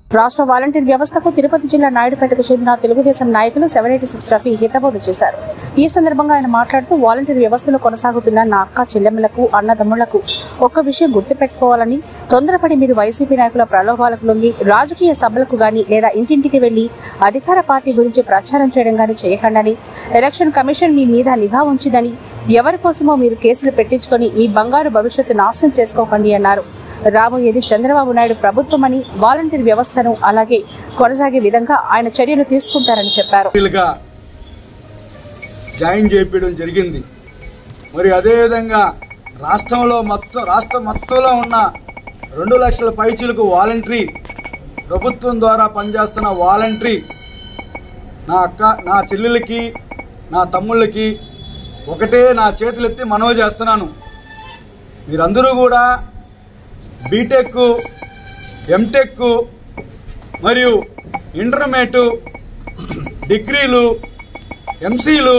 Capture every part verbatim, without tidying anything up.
రాష్ట్ర వాలంటీర్ వ్యవస్థకు తిరుపతి జిల్లా నాయుడుపేటకు చెందిన తెలుగుదేశం నాయకులు సెవెన్ ఎయిటీ సిక్స్ రఫీ హితబోధ చేశారు. ఈ సందర్భంగా ఆయన మాట్లాడుతూ వాలంటీర్ వ్యవస్థలో కొనసాగుతున్న నా అక్క చెల్లెమ్మలకు అన్నదమ్ములకు ఒక్క విషయం గుర్తుపెట్టుకోవాలని, తొందరపడి మీరు వైసీపీ నాయకుల ప్రలోభాలకు లొంగి రాజకీయ సభలకు గాని లేదా ఇంటింటికి వెళ్లి అధికార పార్టీ గురించి ప్రచారం చేయడం గాని చేయకండని, ఎలక్షన్ కమిషన్ మీ మీద నిఘా ఉంచిందని, ఎవరి కోసమో మీరు కేసులు పెట్టించుకొని మీ బంగారు భవిష్యత్తు నాశనం చేసుకోకండి అన్నారు. రాబోయేది చంద్రబాబు నాయుడు ప్రభుత్వమని, వాలంటీర్ వ్యవస్థను అలాగే కొనసాగే విధంగా ఆయన చర్యలు తీసుకుంటారని చెప్పారు. జాయిన్ చేయించడం జరిగింది. మరి అదేవిధంగా రాష్ట్రంలో మొత్తం రాష్ట్రం మొత్తంలో ఉన్న రెండు లక్షల పైచీలకు వాలంటరీ ప్రభుత్వం ద్వారా పనిచేస్తున్న వాలంటరీ నా అక్క నా చెల్లెలకి నా తమ్ముళ్ళకి ఒకటే నా చేతులెత్తి మనవి చేస్తున్నాను. మీరందరూ కూడా బీటెక్, ఎంటెక్ మరియు ఇంటర్మీడియట్, డిగ్రీలు, ఎంసీలు,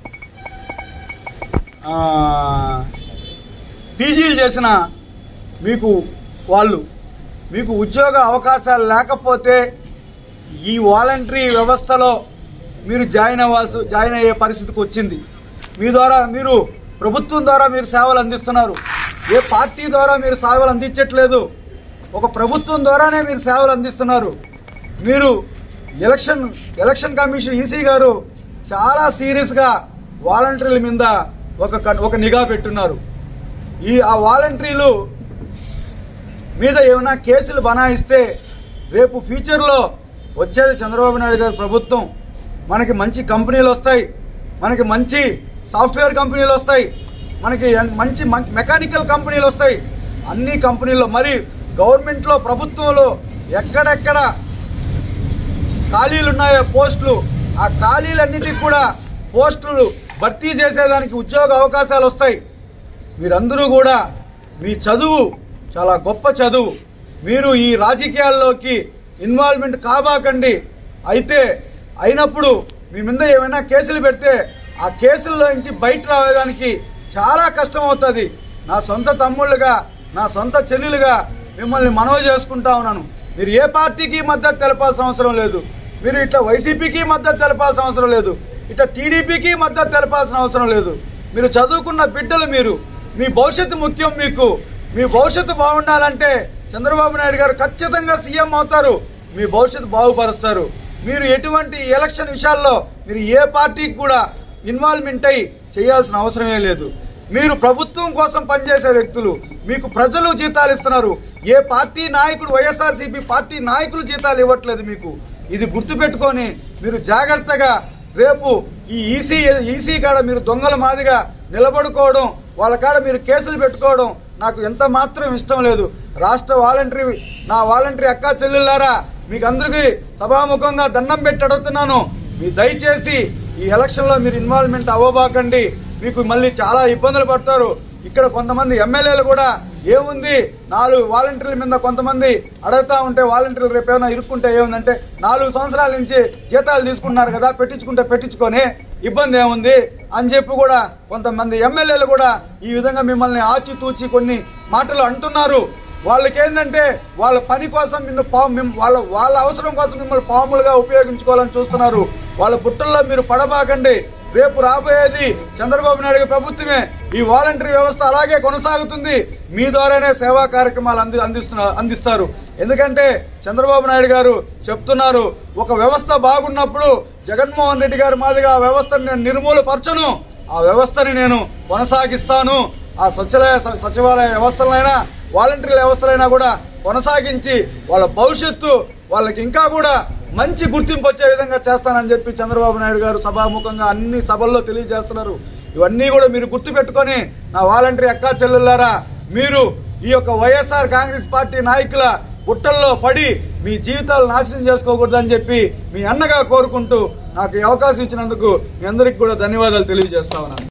పీజీలు చేసిన మీకు వాళ్ళు మీకు ఉద్యోగ అవకాశాలు లేకపోతే ఈ వాలంటరీ వ్యవస్థలో మీరు జాయిన్ అవ్వాల్సి జాయిన్ అయ్యే పరిస్థితికి వచ్చింది. మీ ద్వారా మీరు ప్రభుత్వం ద్వారా మీరు సేవలు అందిస్తున్నారు. ఏ పార్టీ ద్వారా మీరు సేవలు అందించట్లేదు, ఒక ప్రభుత్వం ద్వారానే మీరు సేవలు అందిస్తున్నారు. మీరు ఎలక్షన్ ఎలక్షన్ కమిషన్ ఈసీ గారు చాలా సీరియస్గా వాలంటీర్ల మీద ఒక ఒక నిఘా పెట్టున్నారు. ఈ ఆ వాలంటీర్లు మీద ఏమైనా కేసులు బనాయిస్తే రేపు ఫ్యూచర్లో వచ్చేది చంద్రబాబు నాయుడు గారి ప్రభుత్వం. మనకి మంచి కంపెనీలు వస్తాయి, మనకి మంచి సాఫ్ట్వేర్ కంపెనీలు వస్తాయి, మనకి మంచి మెకానికల్ కంపెనీలు వస్తాయి. అన్ని కంపెనీల్లో మరి గవర్నమెంట్లో ప్రభుత్వంలో ఎక్కడెక్కడ ఖాళీలు ఉన్నాయో పోస్టులు, ఆ ఖాళీలన్నిటికీ కూడా పోస్టులు భర్తీ చేసేదానికి ఉద్యోగ అవకాశాలు వస్తాయి. మీరందరూ కూడా మీ చదువు చాలా గొప్ప చదువు, మీరు ఈ రాజకీయాల్లోకి ఇన్వాల్వ్మెంట్ కాబాకండి. అయితే అయినప్పుడు మీ మీద ఏమైనా కేసులు పెడితే ఆ కేసుల్లో నుంచి బయట రావడానికి చాలా కష్టం అవుతుంది. నా సొంత తమ్ముళ్ళుగా నా సొంత చెల్లెలుగా మిమ్మల్ని మనవి చేసుకుంటా ఉన్నాను. మీరు ఏ పార్టీకి మద్దతు తెలపాల్సిన అవసరం లేదు, మీరు ఇట్లా వైసీపీకి మద్దతు తెలపాల్సిన అవసరం లేదు, ఇట్లా టీడీపీకి మద్దతు తెలపాల్సిన అవసరం లేదు. మీరు చదువుకున్న బిడ్డలు, మీరు మీ భవిష్యత్తు ముఖ్యం. మీకు మీ భవిష్యత్తు బాగుండాలంటే చంద్రబాబు నాయుడు గారు ఖచ్చితంగా సీఎం అవుతారు, మీ భవిష్యత్తు బాగుపరుస్తారు. మీరు ఎటువంటి ఎలక్షన్ విషయాల్లో మీరు ఏ పార్టీకి కూడా ఇన్వాల్వ్మెంట్ అయ్యి చేయాల్సిన అవసరమే లేదు. మీరు ప్రభుత్వం కోసం పనిచేసే వ్యక్తులు, మీకు ప్రజలు జీతాలు ఇస్తున్నారు. ఏ పార్టీ నాయకుడు వైఎస్ఆర్సీపీ పార్టీ నాయకులు జీతాలు ఇవ్వట్లేదు మీకు. ఇది గుర్తుపెట్టుకొని మీరు జాగ్రత్తగా రేపు ఈ ఈసీ ఈసీ కాడ మీరు దొంగల మాదిగా నిలబడుకోవడం, వాళ్ళ కాడ మీరు కేసులు పెట్టుకోవడం నాకు ఎంత మాత్రం ఇష్టం లేదు. రాష్ట్ర వాలంటరీ నా వాలంటరీ అక్కా చెల్లెళ్ళారా, మీకు అందరికీ సభాముఖంగా దండం పెట్టి అడుగుతున్నాను, మీ దయచేసి ఈ ఎలక్షన్ లో మీరు ఇన్వాల్వ్మెంట్ అవ్వబాకండి. మీకు మళ్ళీ చాలా ఇబ్బందులు పడతారు. ఇక్కడ కొంతమంది ఎమ్మెల్యేలు కూడా ఏముంది నాలుగు వాలంటీర్ల మీద కొంతమంది అడుగుతా ఉంటే వాలంటీర్లు రేపు ఏమైనా ఇరుక్కుంటే ఏముందంటే నాలుగు సంవత్సరాల నుంచి జీతాలు తీసుకున్నారు కదా, పెట్టించుకుంటే పెట్టించుకొని ఇబ్బంది ఏముంది అని చెప్పి కూడా కొంతమంది ఎమ్మెల్యేలు కూడా ఈ విధంగా మిమ్మల్ని ఆచితూచి కొన్ని మాటలు అంటున్నారు. వాళ్ళకి ఏంటంటే వాళ్ళ పని కోసం నిన్ను వాళ్ళ వాళ్ళ అవసరం కోసం మిమ్మల్ని పాములుగా ఉపయోగించుకోవాలని చూస్తున్నారు. వాళ్ళ బుట్టల్లో మీరు పడబాకండి. రేపు రాబోయేది చంద్రబాబు నాయుడు ప్రభుత్వమే. ఈ వాలంటరీ వ్యవస్థ అలాగే కొనసాగుతుంది. మీ ద్వారానే సేవా కార్యక్రమాలు అంది అందిస్తున్నారు అందిస్తారు ఎందుకంటే చంద్రబాబు నాయుడు గారు చెప్తున్నారు, ఒక వ్యవస్థ బాగున్నప్పుడు జగన్మోహన్ రెడ్డి గారి మాదిగా ఆ వ్యవస్థను నేను నిర్మూలపరచను, ఆ వ్యవస్థని నేను కొనసాగిస్తాను. ఆ సచివాలయ సచివాలయ వ్యవస్థలైనా వాలంటరీ వ్యవస్థలైనా కూడా కొనసాగించి వాళ్ళ భవిష్యత్తు వాళ్ళకి ఇంకా కూడా మంచి గుర్తింపు వచ్చే విధంగా చేస్తానని చెప్పి చంద్రబాబు నాయుడు గారు సభాముఖంగా అన్ని సభల్లో తెలియజేస్తున్నారు. ఇవన్నీ కూడా మీరు గుర్తుపెట్టుకొని నా వాలంటరీ అక్కా చెల్లెళ్ళారా, మీరు ఈ యొక్క వైఎస్ఆర్ కాంగ్రెస్ పార్టీ నాయకుల బుట్టల్లో పడి మీ జీవితాలు నాశనం చేసుకోకూడదని చెప్పి మీ అన్నగా కోరుకుంటూ నాకు ఈ అవకాశం ఇచ్చినందుకు మీ అందరికీ కూడా ధన్యవాదాలు తెలియజేస్తా ఉన్నాను.